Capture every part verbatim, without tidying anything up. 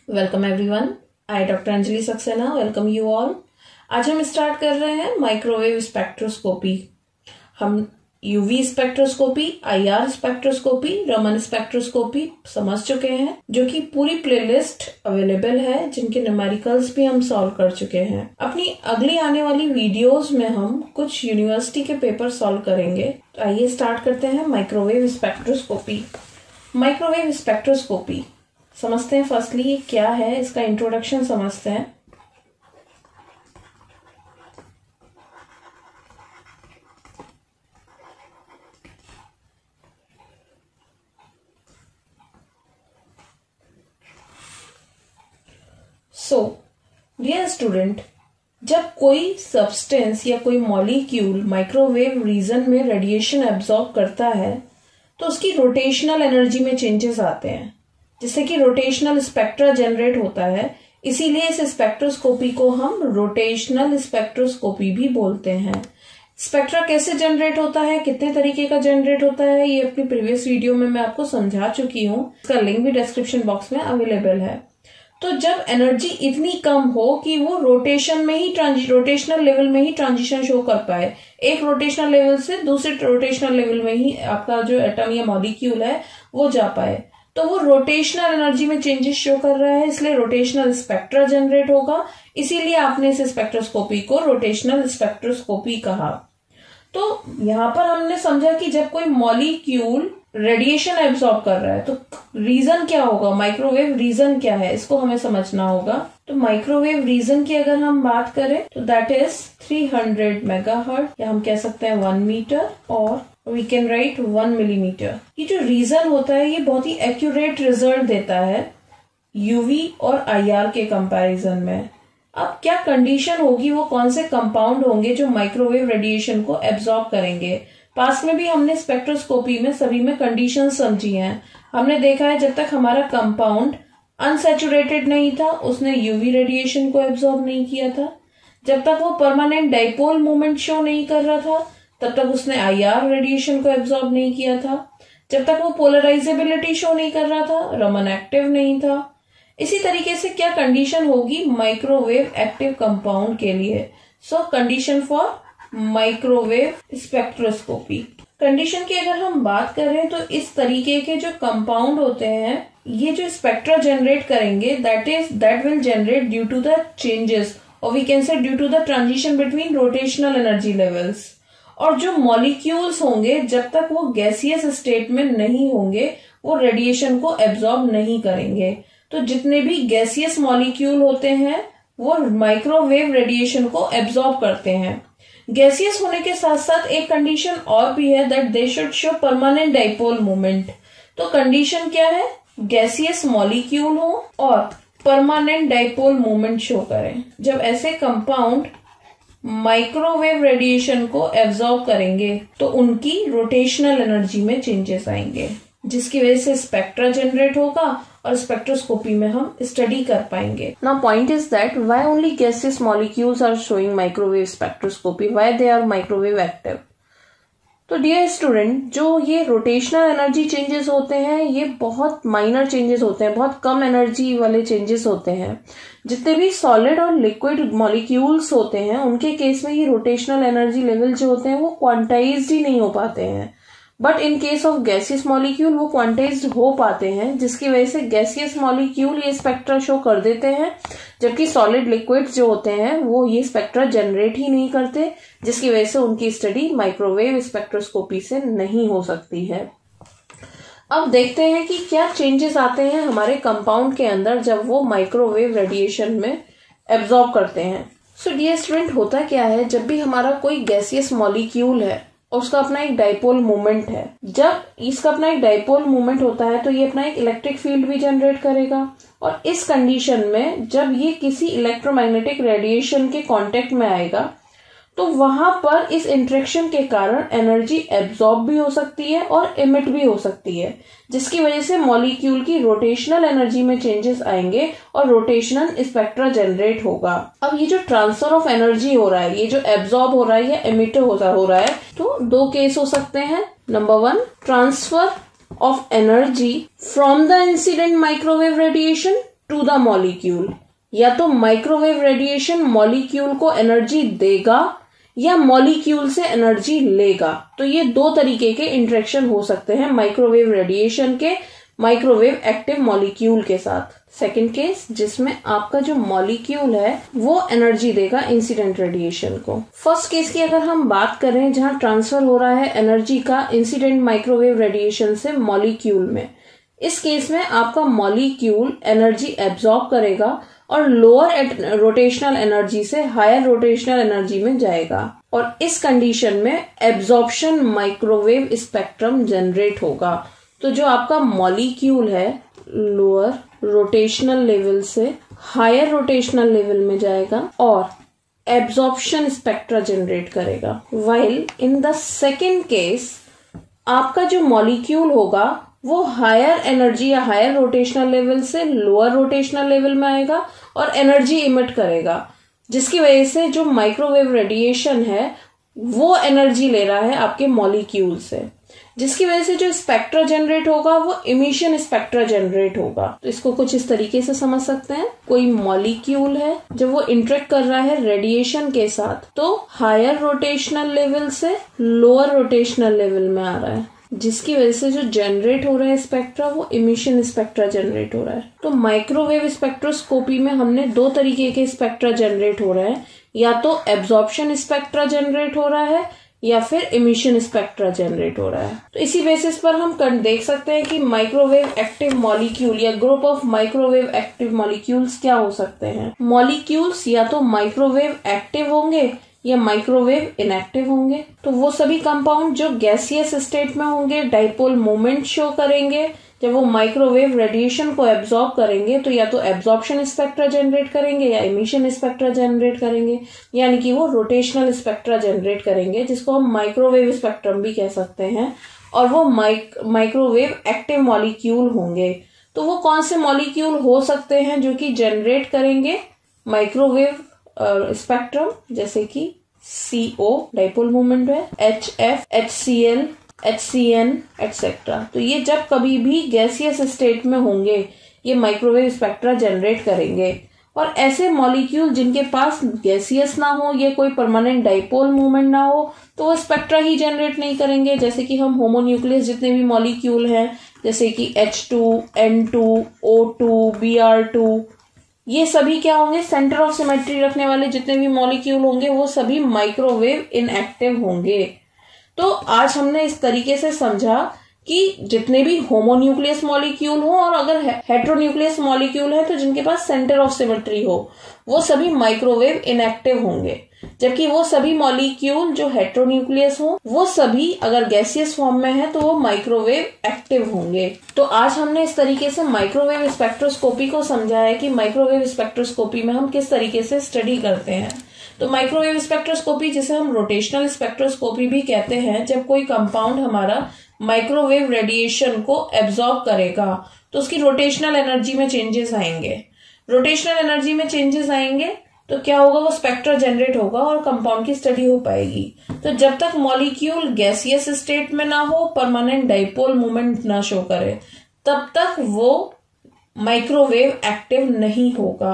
Welcome everyone, I doctor Anjali Saxena welcome you all. आज हम start कर रहे हैं माइक्रोवेव स्पेक्ट्रोस्कोपी। हम UV spectroscopy, IR spectroscopy, Raman spectroscopy समझ चुके हैं, जो कि पूरी प्लेलिस्ट अवेलेबल है, जिनके न्यूमेरिकल्स भी हम सॉल्व कर चुके हैं। अपनी अगली आने वाली वीडियोस में हम कुछ यूनिवर्सिटी के पेपर सॉल्व करेंगे। तो आइए स्टार्ट करते हैं माइक्रोवेव स्पेक्ट्रोस्कोपी। माइक्रोवेव स्पेक्ट्रोस्कोपी समझते हैं। फर्स्टली ये क्या है, इसका इंट्रोडक्शन समझते हैं। सो डियर स्टूडेंट, जब कोई सब्सटेंस या कोई मॉलिक्यूल माइक्रोवेव रीजन में रेडिएशन एब्जॉर्ब करता है तो उसकी रोटेशनल एनर्जी में चेंजेस आते हैं, जिससे कि रोटेशनल स्पेक्ट्रा जनरेट होता है। इसीलिए इस स्पेक्ट्रोस्कोपी को हम रोटेशनल स्पेक्ट्रोस्कोपी भी बोलते हैं। स्पेक्ट्रा कैसे जनरेट होता है, कितने तरीके का जनरेट होता है, ये अपनी प्रीवियस वीडियो में मैं आपको समझा चुकी हूँ। इसका लिंक भी डिस्क्रिप्शन बॉक्स में अवेलेबल है। तो जब एनर्जी इतनी कम हो कि वो रोटेशन में ही रोटेशनल लेवल में ही ट्रांजिशन शो कर पाए, एक रोटेशनल लेवल से दूसरे रोटेशनल लेवल में ही आपका जो एटम या मॉलिक्यूल है वो जा पाए, तो वो रोटेशनल एनर्जी में चेंजेस शो कर रहा है, इसलिए रोटेशनल स्पेक्ट्रा जनरेट होगा। इसीलिए आपने इस स्पेक्ट्रोस्कोपी को रोटेशनल स्पेक्ट्रोस्कोपी कहा। तो यहाँ पर हमने समझा कि जब कोई मॉलिक्यूल रेडिएशन एब्सॉर्ब कर रहा है तो रीजन क्या होगा, माइक्रोवेव रीजन क्या है, इसको हमें समझना होगा। तो माइक्रोवेव रीजन की अगर हम बात करें तो that is three hundred megahertz, या हम कह सकते हैं वन मीटर, और we can write one millimetre. ये जो रीजन होता है ये बहुत ही एक्यूरेट रिजल्ट देता है यूवी और आईआर के कंपैरिजन में। अब क्या कंडीशन होगी, वो कौन से कंपाउंड होंगे जो माइक्रोवेव रेडिएशन को एब्जॉर्ब करेंगे। पास में भी हमने स्पेक्ट्रोस्कोपी में सभी में कंडीशन समझी हैं। हमने देखा है जब तक हमारा कंपाउंड अनसैचुरेटेड नहीं था उसने यूवी रेडिएशन को एब्जॉर्ब नहीं किया था। जब तक वो परमानेंट डाइपोल मूवमेंट शो नहीं कर रहा था तब तक उसने आईआर रेडिएशन को एब्जॉर्ब नहीं किया था। जब तक वो पोलराइजेबिलिटी शो नहीं कर रहा था, रमन एक्टिव नहीं था। इसी तरीके से क्या कंडीशन होगी माइक्रोवेव एक्टिव कंपाउंड के लिए। So condition for microwave spectroscopy. Condition की अगर हम बात करें तो इस तरीके के जो कंपाउंड होते हैं ये जो स्पेक्ट्रा जनरेट करेंगे that is that will generate due to the changes, और we can say due to the transition between rotational energy levels. और जो मॉलिक्यूल्स होंगे जब तक वो गैसियस स्टेट में नहीं होंगे वो रेडिएशन को एब्जॉर्ब नहीं करेंगे। तो जितने भी गैसियस मॉलिक्यूल होते हैं वो माइक्रोवेव रेडिएशन को एब्जॉर्ब करते हैं। गैसियस होने के साथ साथ एक कंडीशन और भी है that they should show permanent dipole movement. तो कंडीशन क्या है, गैसियस मॉलिक्यूल हो और परमानेंट डाइपोल मूवमेंट शो करें। जब ऐसे कंपाउंड माइक्रोवेव रेडिएशन को एब्जॉर्ब करेंगे तो उनकी रोटेशनल एनर्जी में चेंजेस आएंगे, जिसकी वजह से स्पेक्ट्रा जनरेट होगा और स्पेक्ट्रोस्कोपी में हम स्टडी कर पाएंगे। Now point is that why only gaseous molecules are showing microwave spectroscopy, why they are microwave active. तो डियर स्टूडेंट, जो ये रोटेशनल एनर्जी चेंजेस होते हैं ये बहुत माइनर चेंजेस होते हैं, बहुत कम एनर्जी वाले चेंजेस होते हैं। जितने भी सॉलिड और लिक्विड मॉलिक्यूल्स होते हैं उनके केस में ये रोटेशनल एनर्जी लेवल जो होते हैं वो क्वांटाइज्ड ही नहीं हो पाते हैं, but in case of gaseous molecule वो क्वांटाइज्ड हो पाते हैं, जिसकी वजह से गैसियस मॉलिक्यूल ये स्पेक्ट्रा शो कर देते हैं, जबकि सॉलिड लिक्विड्स जो होते हैं वो ये स्पेक्ट्रा जनरेट ही नहीं करते, जिसकी वजह से उनकी स्टडी माइक्रोवेव स्पेक्ट्रोस्कोपी से नहीं हो सकती है। अब देखते हैं कि क्या चेंजेस आते हैं हमारे कंपाउंड के अंदर जब वो माइक्रोवेव रेडिएशन में एब्जॉर्ब करते हैं। सो डियर स्टूडेंट, होता क्या है, जब भी हमारा कोई गैसियस मॉलिक्यूल है और उसका अपना एक डाइपोल मूवमेंट है, जब इसका अपना एक डाइपोल मूवमेंट होता है तो ये अपना एक इलेक्ट्रिक फील्ड भी जनरेट करेगा, और इस कंडीशन में जब ये किसी इलेक्ट्रोमैग्नेटिक रेडिएशन के कांटेक्ट में आएगा तो वहां पर इस इंटरेक्शन के कारण एनर्जी एब्जॉर्ब भी हो सकती है और इमिट भी हो सकती है, जिसकी वजह से मॉलिक्यूल की रोटेशनल एनर्जी में चेंजेस आएंगे और रोटेशनल स्पेक्ट्रा जनरेट होगा। अब ये जो ट्रांसफर ऑफ एनर्जी हो रहा है, ये जो एब्जॉर्ब हो रहा है या इमिट हो रहा है, तो दो केस हो सकते हैं। Number one, transfer of energy from the incident microwave radiation to the molecule. या तो माइक्रोवेव रेडिएशन मॉलिक्यूल को एनर्जी देगा या मॉलिक्यूल से एनर्जी लेगा। तो ये दो तरीके के इंटरेक्शन हो सकते हैं माइक्रोवेव रेडिएशन के माइक्रोवेव एक्टिव मॉलिक्यूल के साथ। सेकंड केस, जिसमें आपका जो मॉलिक्यूल है वो एनर्जी देगा इंसिडेंट रेडिएशन को। फर्स्ट केस की अगर हम बात करें, जहां ट्रांसफर हो रहा है एनर्जी का इंसिडेंट माइक्रोवेव रेडिएशन से मॉलिक्यूल में, इस केस में आपका मॉलिक्यूल एनर्जी एब्जॉर्ब करेगा और लोअर रोटेशनल एनर्जी से हायर रोटेशनल एनर्जी में जाएगा, और इस कंडीशन में एब्जॉर्प्शन माइक्रोवेव स्पेक्ट्रम जनरेट होगा। तो जो आपका मॉलिक्यूल है लोअर रोटेशनल लेवल से हायर रोटेशनल लेवल में जाएगा और एब्जॉर्प्शन स्पेक्ट्रा जनरेट करेगा। While in the second case, आपका जो मॉलिक्यूल होगा वो हायर एनर्जी या हायर रोटेशनल लेवल से लोअर रोटेशनल लेवल में आएगा और एनर्जी इमिट करेगा, जिसकी वजह से जो माइक्रोवेव रेडिएशन है वो एनर्जी ले रहा है आपके मॉलिक्यूल से, जिसकी वजह से जो स्पेक्ट्रा जनरेट होगा वो इमिशन स्पेक्ट्रा जनरेट होगा। तो इसको कुछ इस तरीके से समझ सकते हैं, कोई मॉलिक्यूल है जब वो इंटरेक्ट कर रहा है रेडिएशन के साथ तो हायर रोटेशनल लेवल से लोअर रोटेशनल लेवल में आ रहा है, जिसकी वजह से जो जनरेट हो रहा है स्पेक्ट्रा वो इमिशन स्पेक्ट्रा जनरेट हो रहा है। तो माइक्रोवेव स्पेक्ट्रोस्कोपी में हमने दो तरीके के स्पेक्ट्रा जनरेट हो रहे हैं, या तो एब्जॉर्प्शन स्पेक्ट्रा जनरेट हो रहा है या फिर इमिशन स्पेक्ट्रा जनरेट हो रहा है। तो इसी बेसिस पर हम देख सकते हैं कि माइक्रोवेव एक्टिव मॉलिक्यूल या group of microwave active molecules क्या हो सकते हैं। मॉलिक्यूल्स या तो माइक्रोवेव एक्टिव होंगे या माइक्रोवेव इनएक्टिव होंगे। तो वो सभी कंपाउंड जो गैसियस स्टेट में होंगे डाइपोल मोमेंट शो करेंगे, जब वो माइक्रोवेव रेडिएशन को एब्जॉर्ब करेंगे तो या तो एब्जॉर्प्शन स्पेक्ट्रा जनरेट करेंगे या इमिशन स्पेक्ट्रा जनरेट करेंगे, यानी कि वो रोटेशनल स्पेक्ट्रा जनरेट करेंगे, जिसको हम माइक्रोवेव स्पेक्ट्रम भी कह सकते हैं। और वो माइक माइक्रोवेव एक्टिव मॉलिक्यूल होंगे। तो वो कौन से मॉलिक्यूल हो सकते हैं जो कि जनरेट करेंगे माइक्रोवेव स्पेक्ट्रम, जैसे कि सी ओ डाइपोल मोमेंट है, H F, H C L, H C N etcetera. तो ये जब कभी भी गैसियस स्टेट में होंगे ये माइक्रोवेव स्पेक्ट्रा जनरेट करेंगे। और ऐसे मॉलिक्यूल जिनके पास गैसियस ना हो, ये कोई परमानेंट डाइपोल मूवमेंट ना हो, तो वो स्पेक्ट्रा ही जनरेट नहीं करेंगे। जैसे कि हम होमोन्यूक्लियस जितने भी मॉलिक्यूल हैं, जैसे कि H two, N two, O two, B R two, ये सभी क्या होंगे, सेंटर ऑफ सिमेट्री रखने वाले जितने भी मॉलिक्यूल होंगे वो सभी माइक्रोवेव इनएक्टिव होंगे। तो आज हमने इस तरीके से समझा कि जितने भी होमोन्यूक्लियस मॉलिक्यूल हो और अगर हेट्रोन्यूक्लियस मॉलिक्यूल है तो जिनके पास सेंटर ऑफ सिमेट्री हो वो सभी माइक्रोवेव इनएक्टिव होंगे, जबकि वो सभी मॉलिक्यूल जो हेट्रोन्यूक्लियस हो वो सभी अगर गैसियस फॉर्म में है तो वो माइक्रोवेव एक्टिव होंगे। तो आज हमने इस तरीके से माइक्रोवेव स्पेक्ट्रोस्कोपी को समझा है कि माइक्रोवेव स्पेक्ट्रोस्कोपी में हम किस तरीके से स्टडी करते हैं। तो माइक्रोवेव स्पेक्ट्रोस्कोपी, जिसे हम रोटेशनल स्पेक्ट्रोस्कोपी भी कहते हैं, जब कोई कंपाउंड हमारा माइक्रोवेव रेडिएशन को एब्जॉर्ब करेगा तो उसकी रोटेशनल एनर्जी में चेंजेस आएंगे। रोटेशनल एनर्जी में चेंजेस आएंगे तो क्या होगा, वो स्पेक्ट्रा जनरेट होगा और कंपाउंड की स्टडी हो पाएगी। तो जब तक मॉलिक्यूल गैसियस स्टेट में ना हो, परमानेंट डाइपोल मूवमेंट ना शो करे, तब तक वो माइक्रोवेव एक्टिव नहीं होगा।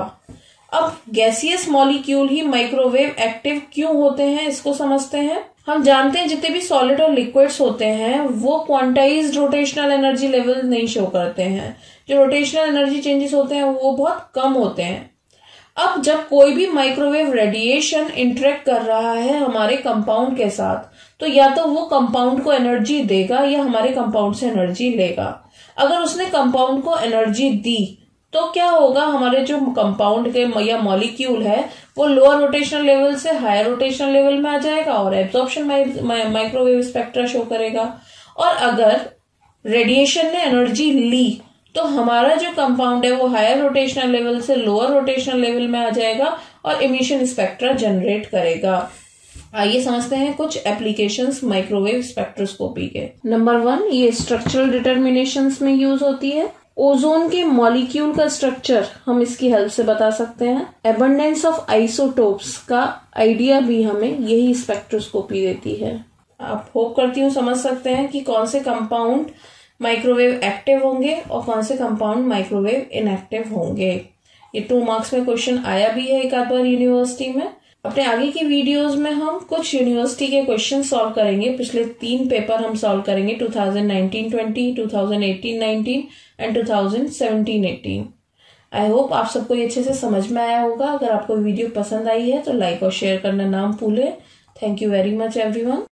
अब गैसियस मॉलिक्यूल ही माइक्रोवेव एक्टिव क्यों होते हैं, इसको समझते हैं। हम जानते हैं जितने भी सॉलिड और लिक्विड्स होते हैं वो क्वांटाइज्ड रोटेशनल एनर्जी लेवल नहीं शो करते हैं। जो रोटेशनल एनर्जी चेंजेस होते हैं वो बहुत कम होते हैं। अब जब कोई भी माइक्रोवेव रेडिएशन इंटरेक्ट कर रहा है हमारे कंपाउंड के साथ, तो या तो वो कंपाउंड को एनर्जी देगा या हमारे कंपाउंड से एनर्जी लेगा। अगर उसने कंपाउंड को एनर्जी दी तो क्या होगा, हमारे जो कंपाउंड के या मॉलिक्यूल है वो लोअर रोटेशनल लेवल से हायर रोटेशनल लेवल में आ जाएगा और एब्जॉर्प्शन माइक्रोवेव स्पेक्ट्रा शो करेगा। और अगर रेडिएशन ने एनर्जी ली तो हमारा जो कंपाउंड है वो हायर रोटेशनल लेवल से लोअर रोटेशनल लेवल में आ जाएगा और इमिशन स्पेक्ट्रा जनरेट करेगा। आइए समझते हैं कुछ एप्लीकेशंस माइक्रोवेव स्पेक्ट्रोस्कोपी के। नंबर वन, ये स्ट्रक्चरल डिटर्मिनेशंस में यूज होती है। ओजोन के मॉलिक्यूल का स्ट्रक्चर हम इसकी हेल्प से बता सकते हैं। एबंडेंस ऑफ आइसोटोप्स का आइडिया भी हमें यही स्पेक्ट्रोस्कोपी देती है। आप होप करती हूँ समझ सकते हैं कि कौन से कंपाउंड माइक्रोवेव एक्टिव होंगे और कौन से कंपाउंड माइक्रोवेव इनएक्टिव होंगे। ये टू मार्क्स में क्वेश्चन आया भी है एक आध बार यूनिवर्सिटी में। अपने आगे की वीडियोस में हम कुछ यूनिवर्सिटी के क्वेश्चन सॉल्व करेंगे। पिछले तीन पेपर हम सॉल्व करेंगे, two thousand nineteen twenty, two thousand eighteen nineteen and two thousand seventeen eighteen. I hope आप सबको ये अच्छे से समझ में आया होगा। अगर आपको वीडियो पसंद आई है तो लाइक और शेयर करना ना भूलें। Thank you very much everyone.